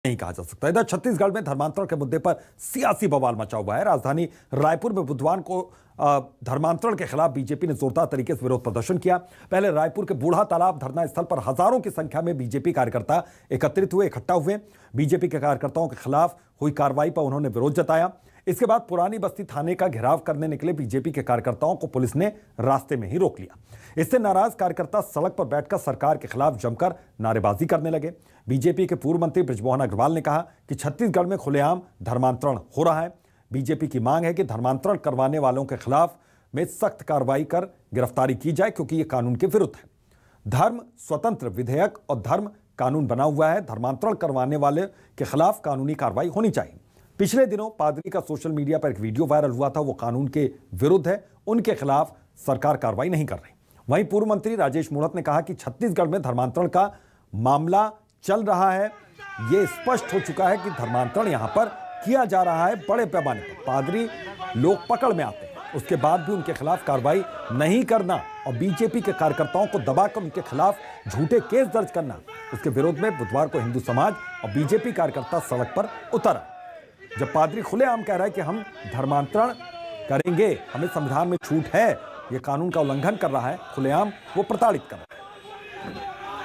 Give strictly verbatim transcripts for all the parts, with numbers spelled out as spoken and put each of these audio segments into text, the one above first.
नहीं कहा जा सकता। इधर छत्तीसगढ़ में धर्मांतरण के मुद्दे पर सियासी बवाल मचा हुआ है। राजधानी रायपुर में बुधवार को धर्मांतरण के खिलाफ बीजेपी ने जोरदार तरीके से विरोध प्रदर्शन किया। पहले रायपुर के बूढ़ा तालाब धरना स्थल पर हजारों की संख्या में बीजेपी कार्यकर्ता एकत्रित हुए इकट्ठा हुए। बीजेपी के कार्यकर्ताओं के खिलाफ हुई कार्रवाई पर उन्होंने विरोध जताया। इसके बाद पुरानी बस्ती थाने का घेराव करने निकले बीजेपी के कार्यकर्ताओं को पुलिस ने रास्ते में ही रोक लिया। इससे नाराज कार्यकर्ता सड़क पर बैठकर सरकार के खिलाफ जमकर नारेबाजी करने लगे। बीजेपी के पूर्व मंत्री बृजमोहन अग्रवाल ने कहा कि छत्तीसगढ़ में खुलेआम धर्मांतरण हो रहा है। बीजेपी की मांग है कि धर्मांतरण करवाने वालों के खिलाफ में सख्त कार्रवाई कर गिरफ्तारी की जाए, क्योंकि यह कानून के विरुद्ध है। धर्म स्वतंत्र विधेयक और धर्म कानून बना हुआ है। धर्मांतरण करवाने वाले के खिलाफ कानूनी कार्रवाई होनी चाहिए। पिछले दिनों पादरी का सोशल मीडिया पर एक वीडियो वायरल हुआ था, वो कानून के विरुद्ध है। उनके खिलाफ सरकार कार्रवाई नहीं कर रही। वहीं पूर्व मंत्री राजेश मूणत ने कहा कि छत्तीसगढ़ में धर्मांतरण का मामला चल रहा है। यह स्पष्ट हो चुका है कि धर्मांतरण यहां पर किया जा रहा है बड़े पैमाने पर। पादरी लोग पकड़ में आते हैं, उसके बाद भी उनके खिलाफ कार्रवाई नहीं करना और बीजेपी के कार्यकर्ताओं को दबाकर उनके खिलाफ झूठे केस दर्ज करना, उसके विरोध में बुधवार को हिंदू समाज और बीजेपी कार्यकर्ता सड़क पर उतरा। जब पादरी खुलेआम कह रहा है कि हम धर्मांतरण करेंगे, हमें संविधान में छूट है, यह कानून का उल्लंघन कर रहा है, खुलेआम वो प्रताड़ित कर रहा है।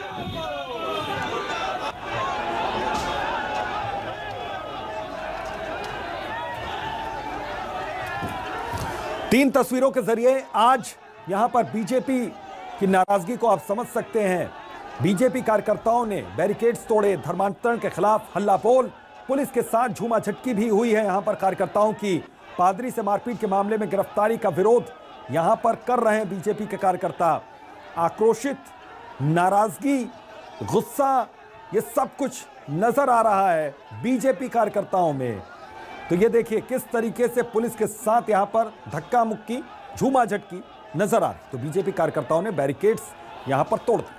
तीन तस्वीरों के जरिए आज यहां पर बीजेपी की नाराजगी को आप समझ सकते हैं। बीजेपी कार्यकर्ताओं ने बैरिकेड्स तोड़े, धर्मांतरण के खिलाफ हल्ला बोल, पुलिस के साथ झूमा झटकी भी हुई है यहां पर कार्यकर्ताओं की। पादरी से मारपीट के मामले में गिरफ्तारी का विरोध यहां पर कर रहे हैं बीजेपी के कार्यकर्ता। आक्रोशित, नाराजगी, गुस्सा, ये सब कुछ नजर आ रहा है बीजेपी कार्यकर्ताओं में। तो ये देखिए किस तरीके से पुलिस के साथ यहां पर धक्का मुक्की, झूमा झटकी नजर आ रही। तो बीजेपी कार्यकर्ताओं ने बैरिकेड्स यहां पर तोड़ दिए।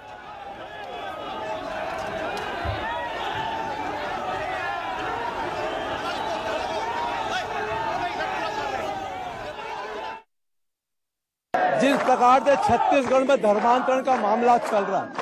जिस प्रकार से छत्तीसगढ़ में धर्मांतरण का मामला चल रहा है,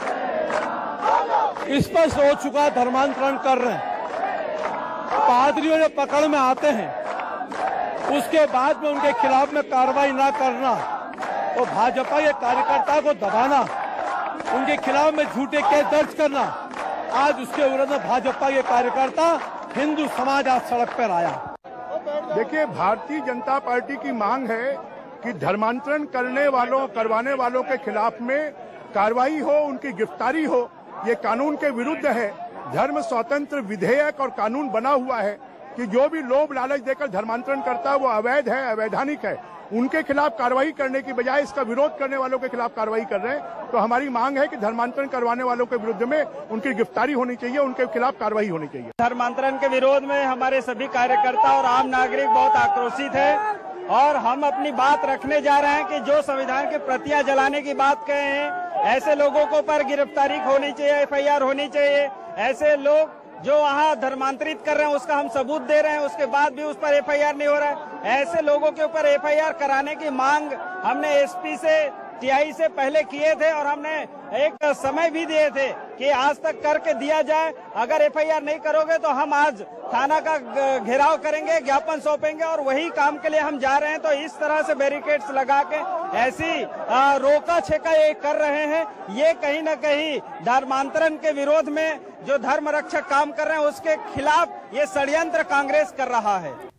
स्पष्ट हो चुका है धर्मांतरण कर रहे हैं। पादरियों ने पकड़ में आते हैं, उसके बाद में उनके खिलाफ में कार्रवाई ना करना और भाजपा के कार्यकर्ता को दबाना, उनके खिलाफ में झूठे केस दर्ज करना, आज उसके विरोध में भाजपा के कार्यकर्ता, हिंदू समाज आज सड़क पर आया। देखिए, भारतीय जनता पार्टी की मांग है कि धर्मांतरण करने वालों करवाने वालों के खिलाफ में कार्रवाई हो, उनकी गिरफ्तारी हो। ये कानून के विरुद्ध है। धर्म स्वतंत्र विधेयक और कानून बना हुआ है कि जो भी लोभ लालच देकर धर्मांतरण करता है वो अवैध है, अवैधानिक है। उनके खिलाफ कार्रवाई करने की बजाय इसका विरोध करने वालों के खिलाफ कार्रवाई कर रहे हैं। तो हमारी मांग है कि धर्मांतरण करवाने वालों के विरुद्ध में उनकी गिरफ्तारी होनी चाहिए, उनके खिलाफ कार्रवाई होनी चाहिए। धर्मांतरण के विरोध में हमारे सभी कार्यकर्ता और आम नागरिक बहुत आक्रोशित है और हम अपनी बात रखने जा रहे हैं कि जो संविधान की प्रतियां जलाने की बात कहे हैं, ऐसे लोगों को पर गिरफ्तारी होनी चाहिए, एफ आई आर होनी चाहिए। ऐसे लोग जो वहाँ धर्मांतरित कर रहे हैं उसका हम सबूत दे रहे हैं, उसके बाद भी उस पर एफ आई आर नहीं हो रहा है। ऐसे लोगों के ऊपर एफ आई आर कराने की मांग हमने एस पी से, टी आई से पहले किए थे और हमने एक समय भी दिए थे कि आज तक करके दिया जाए। अगर एफ आई आर नहीं करोगे तो हम आज थाना का घेराव करेंगे, ज्ञापन सौंपेंगे और वही काम के लिए हम जा रहे हैं। तो इस तरह से बैरिकेड्स लगा के ऐसी रोका छेका ये कर रहे हैं। ये कहीं ना कहीं धर्मांतरण के विरोध में जो धर्म रक्षक काम कर रहे हैं उसके खिलाफ ये षड्यंत्र कांग्रेस कर रहा है।